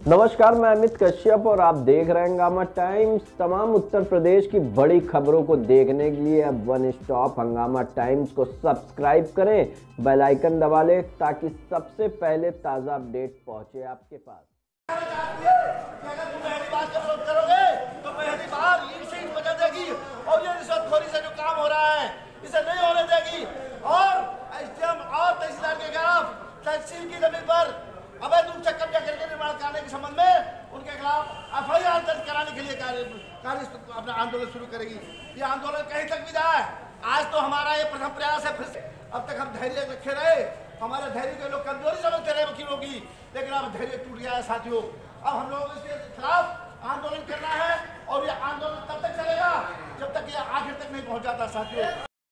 नमस्कार, मैं अमित कश्यप और आप देख रहे हैं हंगामा टाइम्स। तमाम उत्तर प्रदेश की बड़ी खबरों को देखने के लिए अब वन स्टॉप हंगामा टाइम्स को सब्सक्राइब करें, बेल आइकन दबा लें ताकि सबसे पहले ताज़ा अपडेट पहुंचे आपके पास। अगर तुम पहली बात का विरोध करोगे तो पहली बार इसे वजह देगी और ये रिश्वतखोरी से जो काम हो रहा है इसे नहीं होने देगी। और एसडीएम और तहसीलदार के खिलाफ तहसील की जमीन पर अवैध रूप से कब्जा करके निर्माण करने के संबंध में उनके खिलाफ एफआईआर दर्ज कराने के लिए कार्य अपना आंदोलन शुरू करेगी। ये आंदोलन कहीं तक भी जाए, आज तो हमारा ये प्रथम प्रयास है। फिर अब तक हम धैर्य रखे रहे, हमारे धैर्य के लोग कमजोरी समझते रहे वकीलों की, लेकिन अब धैर्य टूट गया है साथियों। अब हम लोग इसके खिलाफ आंदोलन करना है और ये आंदोलन तब तक चलेगा जब तक ये आखिर तक नहीं पहुंच जाता साथियों।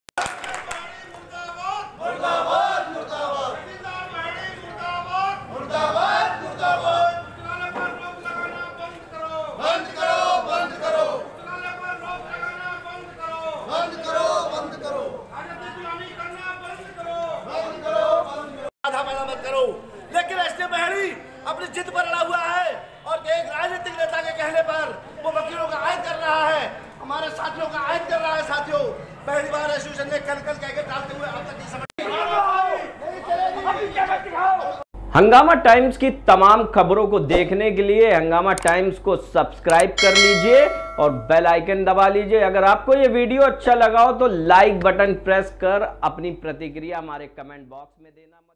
लेकिन एसडीएम बहरी अपनी जिद पर अड़ा हुआ है और एक राजनीतिक नेता के कहने पर वो वकीलों का आयत कर रहा है, हमारे साथियों का आयत कर रहा है। साथियों, पहली बार एसोसिएशन ने कल कह के डालते हुए अब तक नहीं समझ। हंगामा टाइम्स की तमाम खबरों को देखने के लिए हंगामा टाइम्स को सब्सक्राइब कर लीजिए और बेल आइकन दबा लीजिए। अगर आपको ये वीडियो अच्छा लगा हो तो लाइक बटन प्रेस कर अपनी प्रतिक्रिया हमारे कमेंट बॉक्स में देना।